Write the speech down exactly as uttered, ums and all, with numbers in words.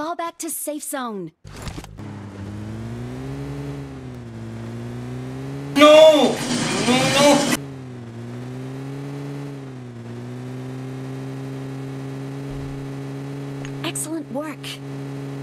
Fall back to safe zone. No! No, no! Excellent work.